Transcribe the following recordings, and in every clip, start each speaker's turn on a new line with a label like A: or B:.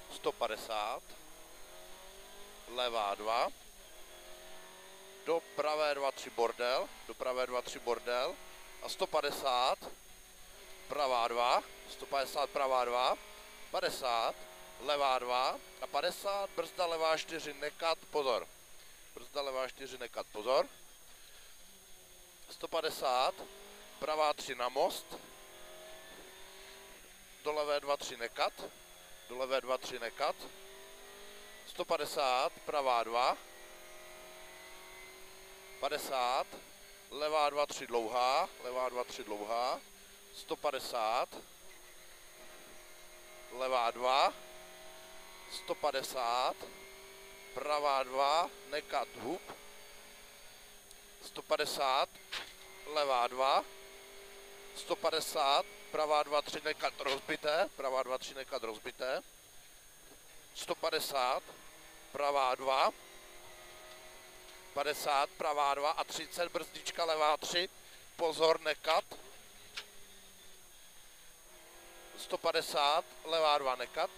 A: 150, levá 2, do pravé 2, 3 bordel, do pravé 2, 3 bordel a 150, pravá 2, 150, pravá 2, 50, levá 2 a 50, brzda levá 4, nekat, pozor. Brzda levá 4, nekat, pozor. 150, pravá 3 na most, do levé 2, 3 nekat, do levé 2, 3 nekat, 150, pravá 2, 50, levá 2, 3 dlouhá, levá 2, 3 dlouhá, 150, levá 2, 150, pravá 2, nekat, hub, 150, levá 2, 150, pravá 2, 3 nekat rozbité, pravá 2, 3 nekat rozbité, 150, pravá 2, 50, pravá 2 a 30, brzdička levá 3, pozor, nekat, 150, levá 2, nekat,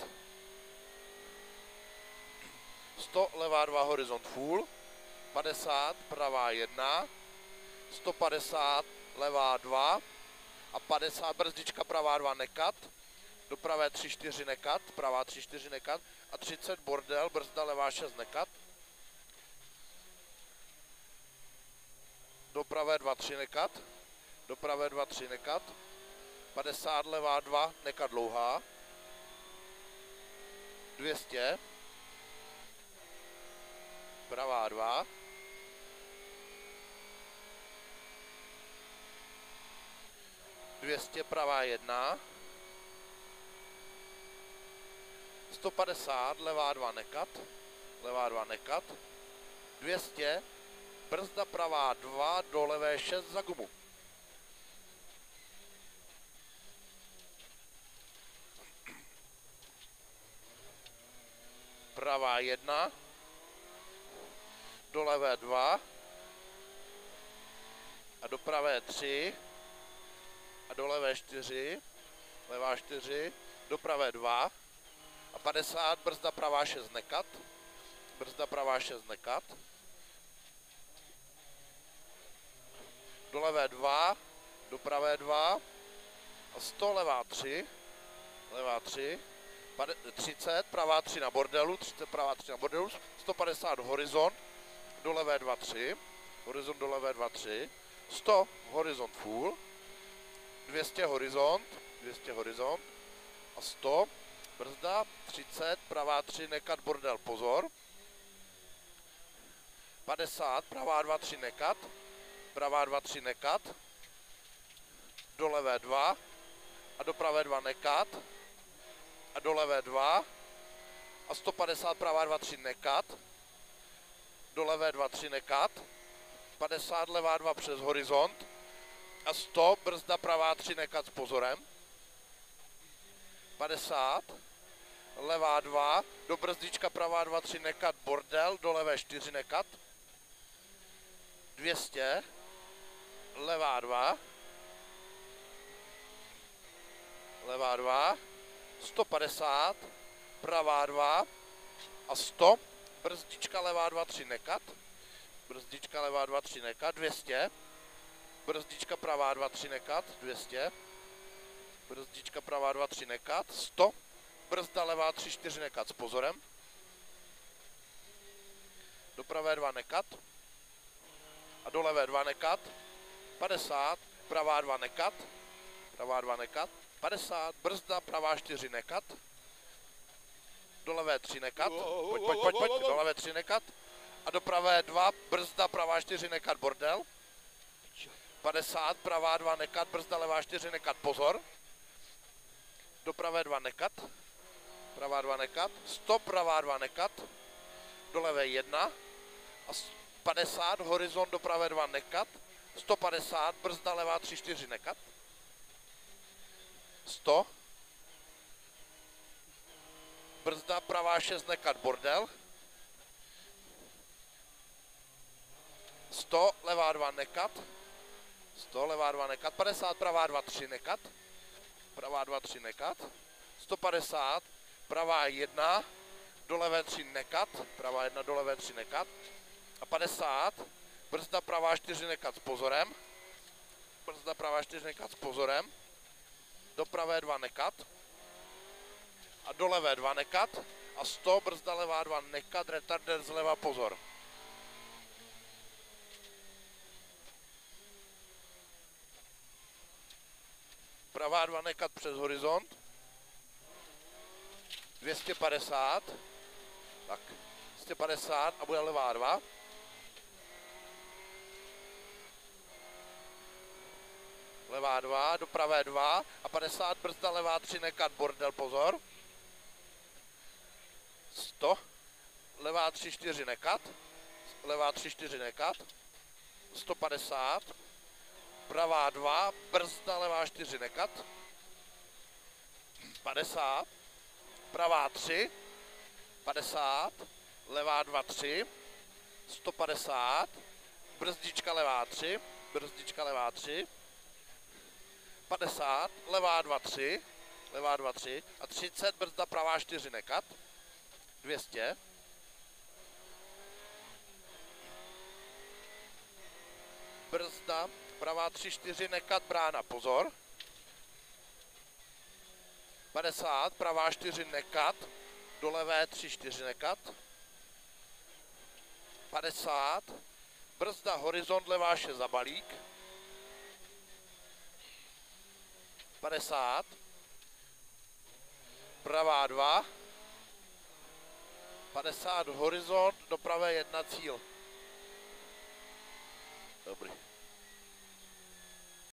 A: 100, levá 2, horizont full, 50, pravá 1, 150, levá 2 a 50, brzdička pravá 2, nekat, do pravé 3, 4 nekat, pravá 3, 4 nekat a 30 bordel, brzda levá 6 nekat, do pravé 2, 3 nekat, do pravé 2, 3 nekat, 50, levá 2, nekat dlouhá, 200, pravá 2, 200, pravá 1, 150, levá 2 nekat, levá 2 nekat, 200, brzda pravá 2, do levé 6 za gumu. Pravá 1, do levé 2 a do pravé 3 a do levé 4, levá 4, do pravé 2 a 50, brzda pravá 6 nekat, brzda pravá 6 nekat, do levé 2, do pravé 2 a 100, levá 3, 30, pravá 3 na bordelu, 30, pravá 3 na bordelu, 150 horizont, do levé 2, 3, horizont do levé 2, 3, 100 horizont full, 200 horizont a 100, brzda 30, pravá 3, nekat, bordel, pozor, 50, pravá 2, 3 nekat, pravá 2, 3 nekat, do levé 2 a do pravé 2 nekat a do levé 2 a 150, pravá 2, 3 nekat, do levé 2, 3 nekat, 50, levá 2 přes horizont a 100, brzda pravá 3 nekat s pozorem, 50, levá 2, do brzdička pravá 2, 3 nekat, bordel, do levé 4 nekat, 200, levá 2, 150, pravá 2 a 100, brzdička levá 2, 3 nekat, brzdička levá 2, 3 nekat, 200, brzdička pravá 2, 3 nekat, 200, brzdička pravá 2, 3 nekat, 100, brzda levá 3, 4 nekat s pozorem, do pravé 2 nekat a do levé 2 nekat, 50, pravá 2 nekat, 50, brzda pravá 4 nekat, do levé 3 nekat, pojď, do levé 3 nekat a do pravé 2, brzda pravá 4 nekat, bordel, 50, pravá 2 nekat, brzda levá 4 nekat, pozor, do pravé 2 nekat, pravá 2 nekat, 100, pravá 2 nekat, do levé 1 a 50, horizont do pravé 2 nekat, 150, brzda levá 3, 4 nekat, 100, brzda pravá 6 nekat, bordel, 100, levá 2 nekat, 100, levá 2 nekat, 50, pravá 2, 3 nekat, pravá 2, 3 nekat, 150, pravá 1, do levé 3 nekat, pravá 1, do levé 3 nekat a 50, brzda pravá 4 nekat s pozorem, brzda pravá 4 nekat s pozorem, do pravé 2 nekat a do levé 2 nekat a 100, brzda levá 2 nekat, retarder zleva pozor. Pravá 2 nekat přes horizont, 250, tak 250 a bude levá 2. Levá 2, do pravé 2 a 50, brzda levá 3 nekat, bordel, pozor. 100, levá 3, 4 nekat, levá 3, 4 nekat, 150, pravá 2, brzda levá 4 nekat, 50, pravá 3, 50, levá 2, 3, 150, brzdička levá 3, brzdička levá 3, 50, levá 2, 3, levá 2, 3 a 30, brzda pravá 4 nekat, 200, brzda pravá 3, 4 nekat, brána, pozor, 50, pravá 4 nekat, do levé 3, 4 nekat, 50, brzda horizont levá 6 za balík, 50, pravá 2, 50 horizont, do pravé 1 cíl. Dobrý.